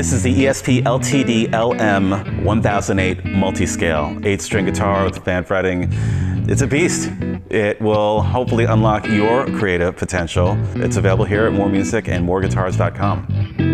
This is the ESP LTD LM-1008 multi-scale, 8-string guitar with fan fretting. It's a beast. It will hopefully unlock your creative potential. It's available here at moremusic and moreguitars.com.